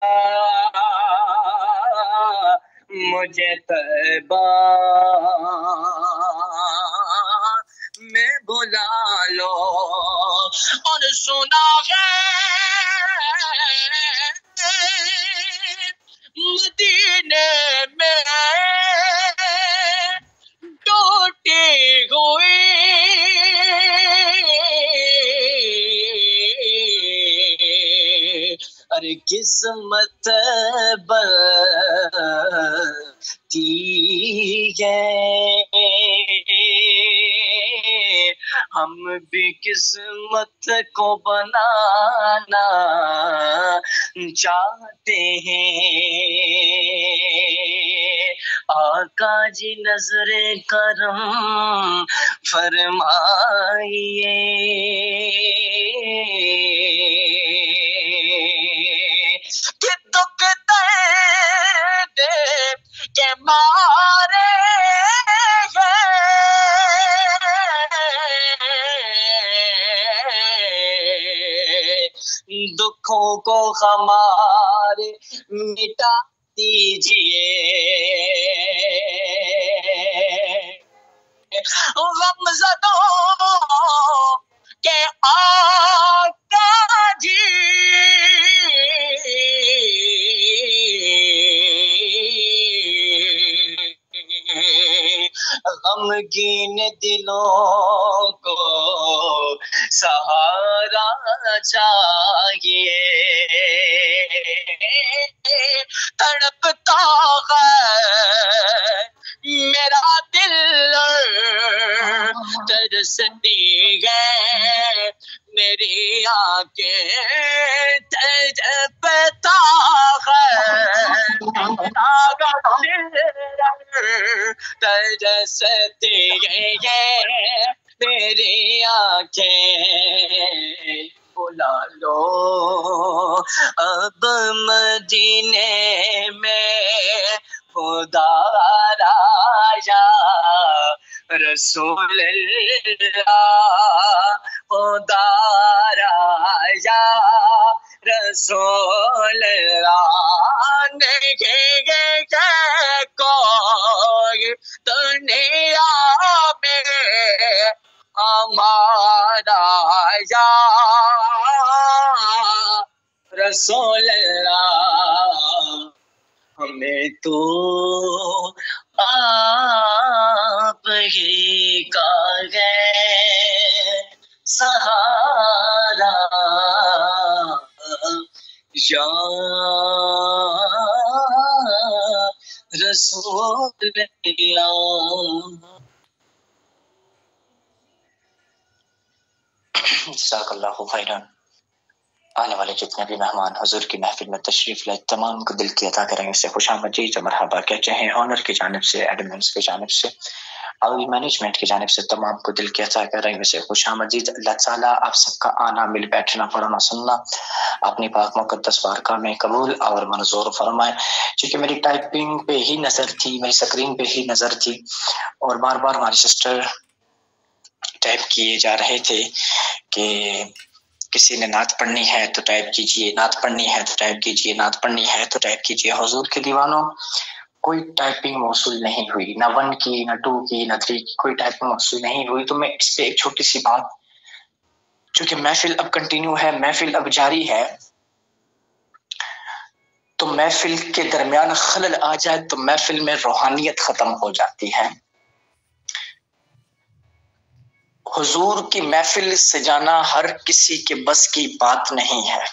مجھے طیبہ میں بلا لو اور سنا ہے مدینے میں ٹوٹی ہوئی ارے قسمت بنتی ہے ہم بھی قسمت کو بنانا چاہتے ہیں آقا جی نظر کرم فرمائیے کہ دکھ درد کے مارے دکھوں کو ہمارے مٹا دیجئے غم زدوں کے آقا جی غمگین دلوں کو سہارا چاہیے تڑپتا ہے میرا دل ترستی ہے میری آنکھیں تڑپتا ہے ترستی ہے میری آنکھیں بلا لو اب مدینے میں خدا راجا رسول اللہ خدا راجا رسول اللہ نہیں کوئی دنیا میں ہمارا یا رسول اللہ ہمیں تو آپ ہی کا ہے سہارا یا رسول اللہ۔ جزاک اللہ خیرا۔ آنے والے جتنے بھی مہمان حضور کی محفل میں تشریف لائے تمام کو دل کی عطا کریں سے خوش آمدید و مرحبا کہتے ہیں آنر کی جانب سے ایڈمنس کی جانب سے اور مینجمنٹ کی جانب سے تمام کو دل کی عطا کریں سے خوش آمدید۔ اللہ تعالیٰ آپ سب کا آنا مل بیٹھنا پڑھنا سننا اپنی پاک مقدس بارگاہ میں قبول اور منظور فرمائے۔ چونکہ میری ٹائپنگ پہ ہی نظر تھی میری سکرین پہ ہی نظر تھی اور بار بار ہماری سسٹر ٹائپ کیے جا رہے تھے کہ کسی نے نعت پڑھنی ہے تو ٹائپ کیجئے، نعت پڑھنی ہے تو ٹائپ کیجئے، نعت پڑھنی ہے تو ٹائپ کیجئے۔ حضور کے دیوانوں کوئی ٹائپنگ موصول نہیں ہوئی، نہ 1 کی نہ 2 کی نہ 3 کی کوئی ٹائپنگ موصول نہیں ہوئی۔ تو میں اس پہ ایک چھوٹی سی بات، چونکہ محفل اب کنٹینیو ہے، محفل اب جاری ہے، تو محفل کے درمیان خلل آ جائے تو محفل میں روحانیت ختم ہو جاتی ہے۔ حضور کی محفل سجانا ہر کسی کے بس کی بات نہیں ہے۔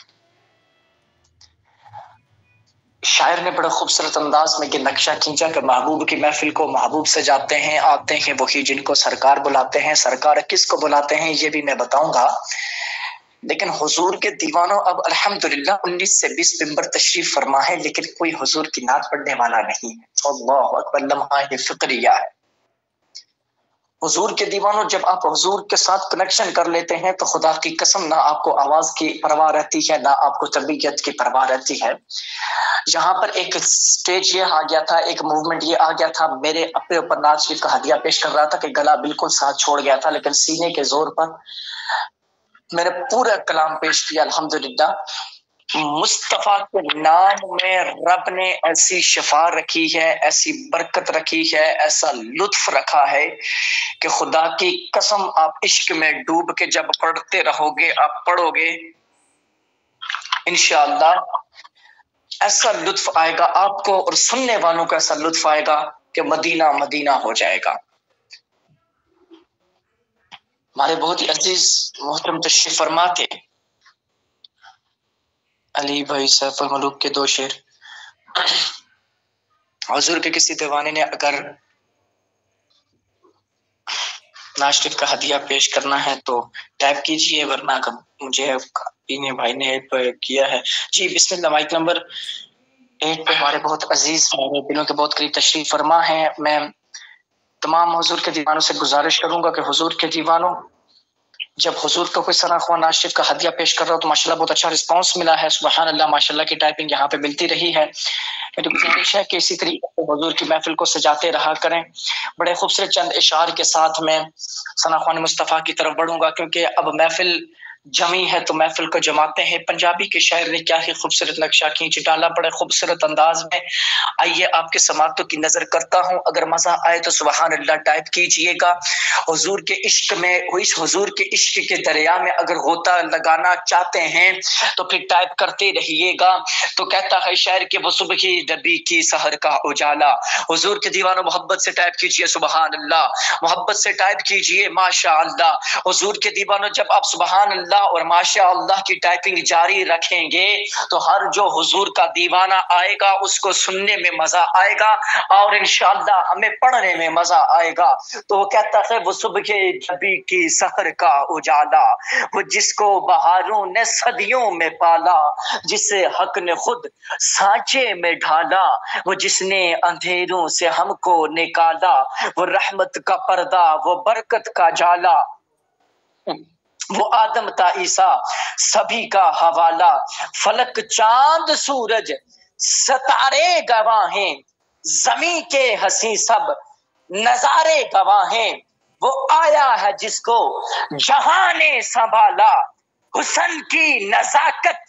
شاعر نے بڑا خوبصورت انداز میں یہ نقشہ کھینچا کہ محبوب کی محفل کو محبوب سجاتے ہیں، آتے ہیں وہی جن کو سرکار بلاتے ہیں، سرکار کس کو بلاتے ہیں یہ بھی میں بتاؤں گا۔ لیکن حضور کے دیوانوں اب الحمدللہ 19 سے 20 ممبر تشریف فرما ہے لیکن کوئی حضور کی نعت پڑھنے والا نہیں ہے۔ اللہ اکبر، لمحہ فکریہ ہے۔ حضور کے دیوانوں جب آپ حضور کے ساتھ کنیکشن کر لیتے ہیں تو خدا کی قسم نہ آپ کو آواز کی پرواہ رہتی ہے نہ آپ کو طبیعت کی پرواہ رہتی ہے۔ یہاں پر ایک سٹیج یہ آ گیا تھا، ایک موومنٹ یہ آ گیا تھا، میرے اپنے اوپر ناز شریف کا ہدیہ پیش کر رہا تھا کہ گلا بالکل ساتھ چھوڑ گیا تھا لیکن سینے کے زور پر میں نے پورا کلام پیش کیا الحمدللہ۔ مصطفیٰ کے نام میں رب نے ایسی شفا رکھی ہے، ایسی برکت رکھی ہے، ایسا لطف رکھا ہے کہ خدا کی قسم آپ عشق میں ڈوب کے جب پڑھتے رہو گے، آپ پڑھو گے انشاءاللہ ایسا لطف آئے گا آپ کو، اور سننے والوں کو ایسا لطف آئے گا کہ مدینہ مدینہ ہو جائے گا۔ ہمارے بہت ہی عزیز محترم تشریف فرما تھے علی بھائی سیف الملوک کے دو شعر۔ حضور کے کسی دیوانے نے اگر ناز شریف کا ہدیہ پیش کرنا ہے تو ٹائپ کیجئے، ورنہ مجھے پینے بھائی نے کیا ہے۔ جی بسم اللہ، مائک نمبر 8 پہ ہمارے بہت عزیز، ہمارے دلوں کے بہت قریب تشریف فرما ہیں۔ میں تمام حضور کے دیوانوں سے گزارش کروں گا کہ حضور کے دیوانوں، جب حضور کا کوئی ثنا خواہ ناز شریف کا ہدیہ پیش کر رہا ہو تو ماشاءاللہ بہت اچھا رسپانس ملا ہے، سبحان اللہ، ماشاءاللہ کی ٹائپنگ یہاں پہ ملتی رہی ہے۔ میری گزارش ہے کہ اسی طریقے سے حضور کی محفل کو سجاتے رہا کریں۔ بڑے خوبصورت چند اشعار کے ساتھ میں ثنا خوان مصطفیٰ کی طرف بڑھوں گا، کیونکہ اب محفل جمی ہے تو محفل کو جماتے ہیں۔ پنجابی کے شاعر نے کیا ہی خوبصورت نقشہ کھینچ ڈالا، بڑے خوبصورت انداز میں۔ آئیے آپ کے سماعتوں کی نظر کرتا ہوں، اگر مزہ آئے تو سبحان اللہ ٹائپ کیجئے گا۔ حضور کے عشق میں، اس حضور کے عشق کے دریا میں اگر غوطہ لگانا چاہتے ہیں تو پھر ٹائپ کرتے رہیے گا۔ تو کہتا ہے شاعر کہ وہ صبح کی ڈبی کی سحر کا اجالا۔ حضور کے دیوانوں محبت سے ٹائپ کیجئے سبحان اللہ، محبت سے ٹائپ کیجئے ماشاء اللہ۔ حضور کے دیوانوں جب آپ سبحان اللہ اور ماشاء اللہ کی ٹائپنگ جاری رکھیں گے تو ہر جو حضور کا دیوانہ آئے گا اس کو سننے میں مزہ آئے گا، اور انشاءاللہ ہمیں پڑھنے میں مزہ آئے گا۔ تو وہ کہتا ہے وہ صبح کے ڈبی کی سحر کا اجالا، وہ جس کو بہاروں نے صدیوں میں پالا، جسے حق نے خود سانچے میں ڈھالا، وہ جس نے اندھیروں سے ہم کو نکالا، وہ رحمت کا پردہ، وہ برکت کا جالا، وہ آدم تا عیسیٰ سبھی کا حوالہ، فلک چاند سورج ستارے گواہ ہیں، زمیں کے ہنسی سب نظارے گواہ ہیں، وہ آیا ہے جس کو جہاں نے سنبھالا، حسن کی نزاکت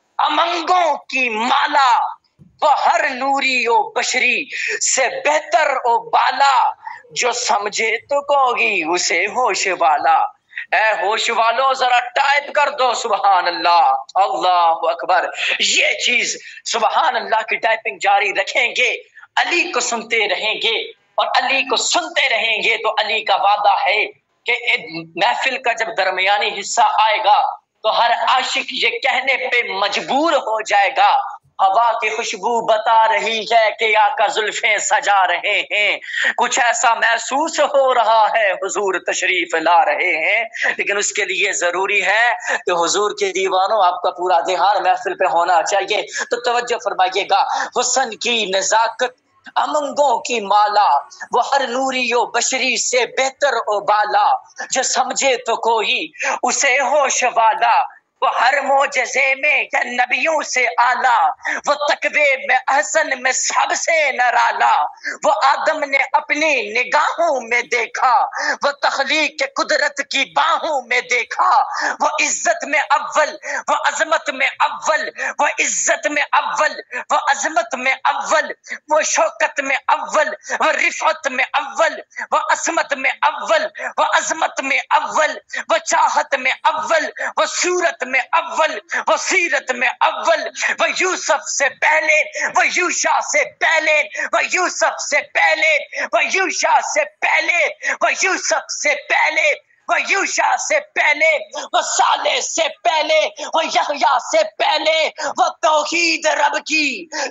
امنگوں کی مالا، وہ ہر نوری و بشری سے بہتر و بالا، جو سمجھے تو کوئی اسے ہوش والا۔ اے ہوش والو ذرا ٹائپ کر دو سبحان اللہ، اللہ اکبر۔ یہ چیز سبحان اللہ کی ٹائپنگ جاری رکھیں گے، علی کو سنتے رہیں گے اور علی کو سنتے رہیں گے تو علی کا وعدہ ہے کہ محفل کا جب درمیانی حصہ آئے گا تو ہر عاشق یہ کہنے پہ مجبور ہو جائے گا، ہوا کی خوشبو بتا رہی ہے کہ آقا زلفیں سجا رہے ہیں، کچھ ایسا محسوس ہو رہا ہے حضور تشریف لا رہے ہیں۔ لیکن اس کے لیے ضروری ہے کہ حضور کے دیوانوں آپ کا پورا دھیان محفل پہ ہونا چاہیے۔ تو توجہ فرمائیے گا، حسن کی نزاکت امنگوں کی مالا، وہ ہر نوری و بشری سے بہتر و بالا، جو سمجھے تو کوئی اسے ہوش والا، وہ ہر معجزے میں یا نبیوں سے اعلیٰ، وہ تقوی میں احسن میں سب سے نرالا، وہ آدم نے اپنی نگاہوں میں دیکھا، وہ تخلیق کے قدرت کی باہوں میں دیکھا، وہ عزت میں اول، وہ عظمت میں اول، وہ عزت میں اول، وہ عظمت میں اول، وہ شوکت میں اول، وہ رفعت میں اول، وہ عصمت میں اول، وہ عظمت میں اول، وہ چاہت میں اول، وہ صورت میں اول، وہ سیرت میں اول، وہ یوسف سے پہلے، وہ یوشا سے پہلے، وہ یوسف سے پہلے، وہ یوشا سے پہلے، وہ یوسف سے پہلے، وہ یوشا سے پہلے، وہ صالح سے پہلے، وہ یحییٰ سے پہلے، وہ توحید رب کی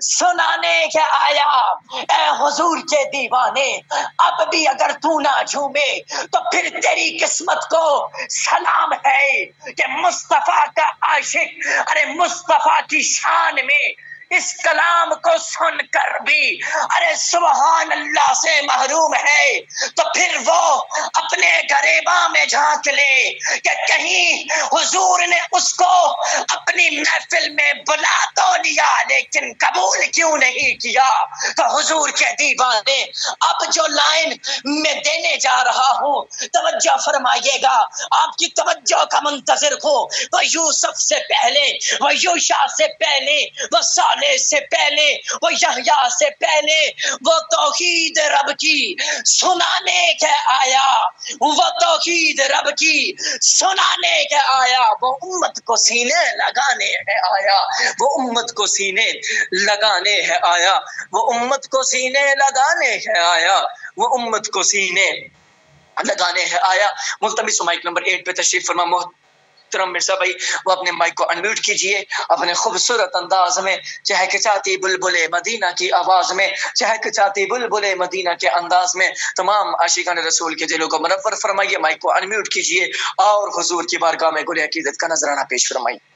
سنانے کے آیا۔ اے حضور کے دیوانے، اب بھی اگر تو نہ جھومے تو پھر تیری قسمت کو سلام ہے کہ مصطفیٰ کا عاشق، ارے مصطفیٰ کی شان میں اس کلام کو سن کر بھی ارے سبحان اللہ سے محروم ہے، تو پھر وہ اپنے گریباں میں جھانک لے کہ کہیں حضور نے اس کو اپنی محفل میں بلا تو لیا لیکن قبول کیوں نہیں کیا۔ تو حضور کے دیوانے اب جو لائن میں دینے جا رہا ہوں توجہ فرمائیے گا، آپ کی توجہ کا منتظر ہوں۔ وہ یوسف سے پہلے، وہ یوشع سے پہلے، وہ صالح سے پہلے، وہ یحییٰ سے پہلے وہ توحید رب کی سنانے کے آیا، وہ توحید رب کی سنانے کے آیا، وہ امت کو سینے لگانے ہے آیا، وہ امت کو سینے لگانے ہے آیا، وہ امت کو سینے لگانے ہے آیا، وہ امت کو سینے لگانے ہے آیا۔ ملتمس مائک نمبر 8 پہ تشریف فرما محترم مرزا بھائی، وہ اپنے مائک کو انمیوٹ کیجئے، اپنے خوبصورت انداز میں چہکچاتی بلبل مدینہ کی آواز میں، چہکچاتی بلبل مدینہ کے انداز میں تمام عاشقان رسول کے دلوں کو منور فرمائیے، مائک کو انمیوٹ کیجئے اور حضور کی بارگاہ میں گل عقیدت کا نذرانہ پیش فرمائیے۔